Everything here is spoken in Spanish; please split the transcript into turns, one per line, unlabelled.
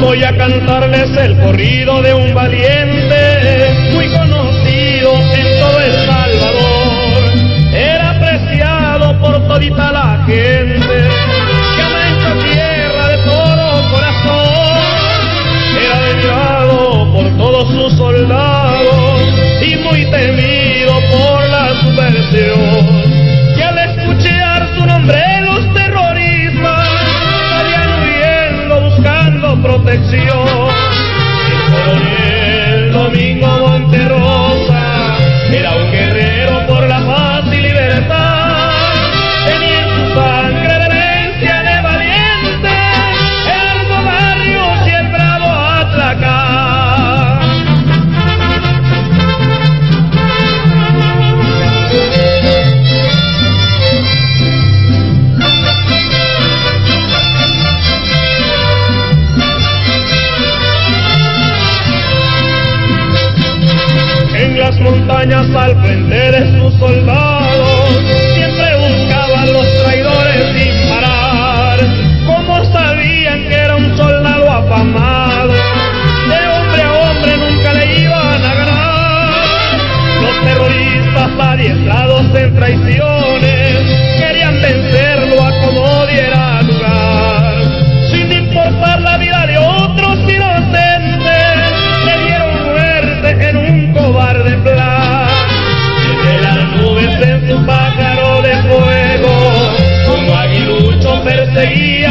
voy a cantarles el corrido de un valiente, muy conocido en todo El Salvador. Era apreciado por todita la gente que ama esta tierra de todo corazón. Era venerado por todos sus soldados y muy temido por la subversión. Y al escuchar su nombre los terroristas salían huyendo buscando protección. El coronel Domingo Monterrosa era un guerrero por la paz y libertad. Tenía en su sangre de herencia de valiente el Alto Barrios y el bravo Atlacá. En las montañas al frente de sus soldados siempre buscaban los traidores disparar. Como sabían que era un soldado afamado, de hombre a hombre nunca le iban a ganar. Los terroristas adiestrados en traiciones querían vencerlo a como diera lugar. Sin importar la vida de otros inocentes, le dieron muerte en un cobarde plan. Desde las nubes en su pájaro de fuego, como aguilucho perseguía